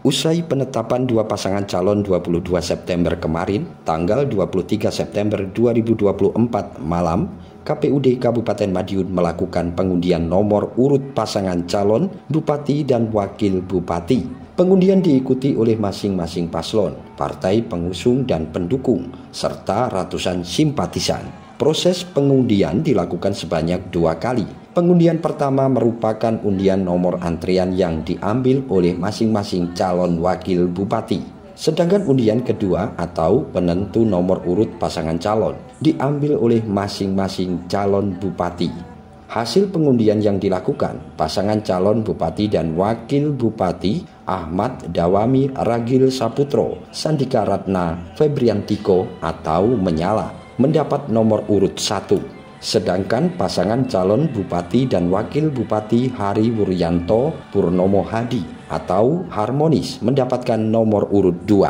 Usai penetapan dua pasangan calon 22 September kemarin, tanggal 23 September 2024 malam, KPUD Kabupaten Madiun melakukan pengundian nomor urut pasangan calon Bupati dan Wakil Bupati. Pengundian diikuti oleh masing-masing paslon, partai pengusung dan pendukung, serta ratusan simpatisan. Proses pengundian dilakukan sebanyak 2 kali. Pengundian pertama merupakan undian nomor antrian yang diambil oleh masing-masing calon wakil bupati. Sedangkan undian kedua atau penentu nomor urut pasangan calon diambil oleh masing-masing calon bupati. Hasil pengundian yang dilakukan, pasangan calon bupati dan wakil bupati Ahmad Dawami Ragil Saputro, Sandika Ratna Febriantiko atau Menyala mendapat nomor urut 1. Sedangkan pasangan calon bupati dan wakil bupati Hari Wuryanto Purnomo Hadi atau Harmonis mendapatkan nomor urut 2.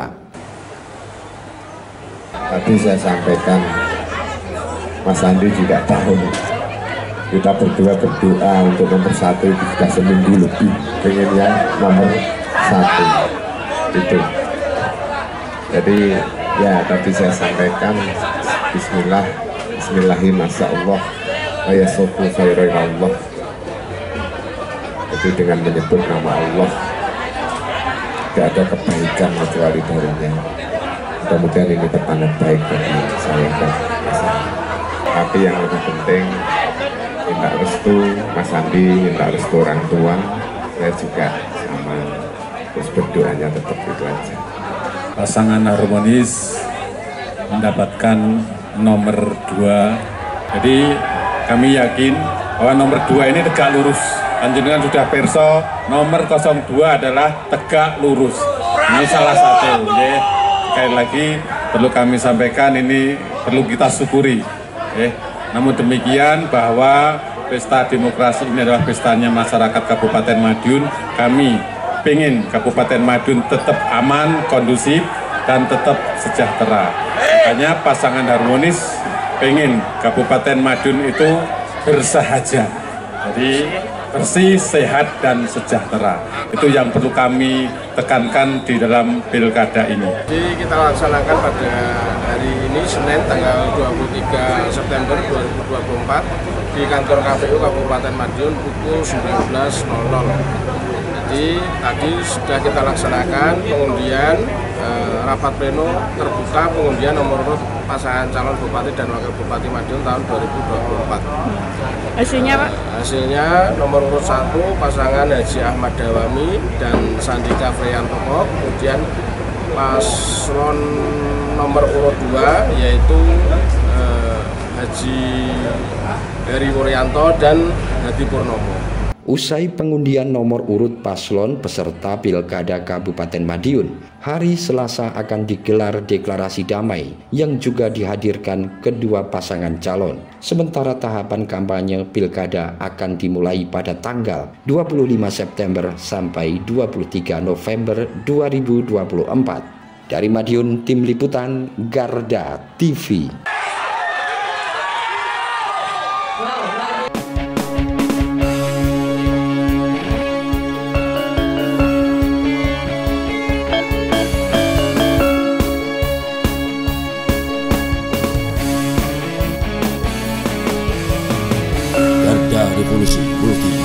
Tadi saya sampaikan, Mas Andi juga tahu, kita berdua berdoa untuk nomor 1 itu sudah seminggu lebih, pengen yang nomor 1 itu. Jadi ya tadi saya sampaikan, Bismillahirrahmanirrahim, ayasufu Allah. Jadi dengan menyebut nama Allah tidak ada kebaikan kecuali darinya. Mudah-mudahan ini pertanda baik bagi saya dan Mas Andi. Tapi yang lebih penting, minta restu Mas Andi, minta restu orang tua, saya juga sama. Terus berdoanya tetap itu aja. Pasangan harmonis mendapatkan nomor 2. Jadi kami yakin bahwa nomor 2 ini tegak lurus. Panjenengan sudah perso, nomor 02 adalah tegak lurus. Ini salah satu. Ya. Sekali lagi perlu kami sampaikan, ini perlu kita syukuri. Ya. Namun demikian bahwa pesta demokrasi ini adalah pestanya masyarakat Kabupaten Madiun. Kami ingin Kabupaten Madiun tetap aman, kondusif, dan tetap sejahtera. Makanya pasangan harmonis pengen Kabupaten Madiun itu bersahaja, jadi bersih, sehat, dan sejahtera. Itu yang perlu kami tekankan di dalam pilkada ini. Jadi kita laksanakan pada hari ini, Senin tanggal 23 September 2024 di kantor KPU Kabupaten Madiun pukul 19.00. Jadi tadi sudah kita laksanakan pengundian rapat pleno terbuka pengundian nomor urut pasangan calon bupati dan wakil bupati Madiun tahun 2024. Hasilnya Pak? Hasilnya nomor urut 1 pasangan Haji Ahmad Dawami dan Sandika Friantoko, kemudian paslon nomor urut 2 yaitu Haji Hari Wuryanto dan Hadi Purnomo. Usai pengundian nomor urut paslon peserta Pilkada Kabupaten Madiun, hari Selasa akan digelar deklarasi damai yang juga dihadirkan kedua pasangan calon. Sementara tahapan kampanye Pilkada akan dimulai pada tanggal 25 September sampai 23 November 2024. Dari Madiun, Tim Liputan Garda TV. Revolusi Multi